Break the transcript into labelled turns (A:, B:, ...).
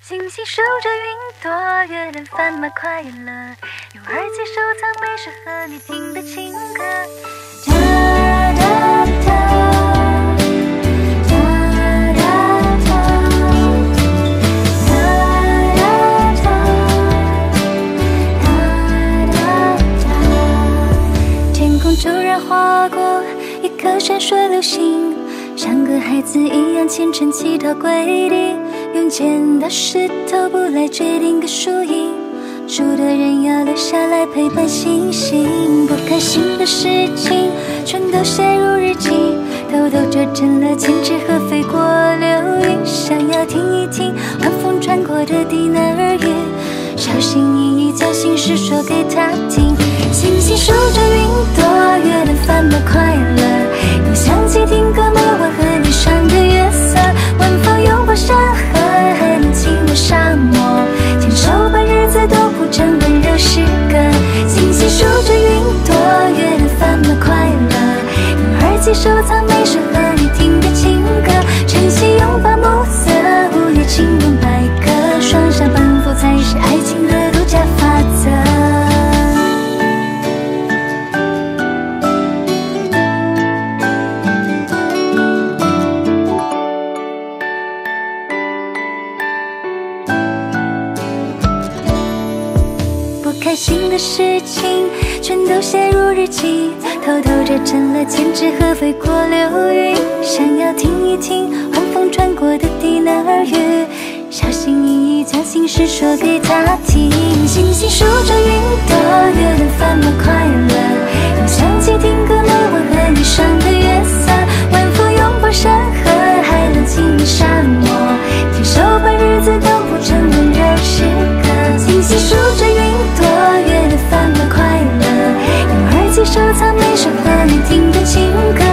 A: 星星数着云朵，月亮贩卖快乐，用耳机收藏每首和你听的情歌。哒哒哒，哒哒哒，哒哒哒，哒哒哒。天空突然划过一颗闪烁流星，像个孩子一样虔诚祈祷跪地。用剪刀石头布来决定个输赢，输的人要留下来陪伴星星。不开心的事情全都写入日记，偷偷折成了千纸鹤飞过流云。想要听一听晚风穿过的低喃耳语，小心翼翼将心事说给他听。星星数着云朵，月亮贩卖快乐，用相机听歌每晚和你赏的月色。晚风拥抱山河，还能亲吻沙漠，牵手把日子都谱成温柔诗歌。星星数着云朵，月亮贩卖快乐，用耳机收藏每首和你听的情歌。晨曦拥抱暮色，午夜轻闻百合，双向奔赴才是爱情的独家法则。开心的事情全都写入日记，偷偷折成了千纸鹤飞过流云。想要听一听晚风穿过的低喃耳语，小心翼翼将心事说给他听。星星数着云朵，月亮贩卖快乐，用相机听歌每晚和你赏的月色。晚风拥抱山河，还能亲吻沙漠，牵手把日子都谱成温柔诗歌。星星数着云朵，月亮贩卖快乐，用耳机收藏每首和你听的情歌。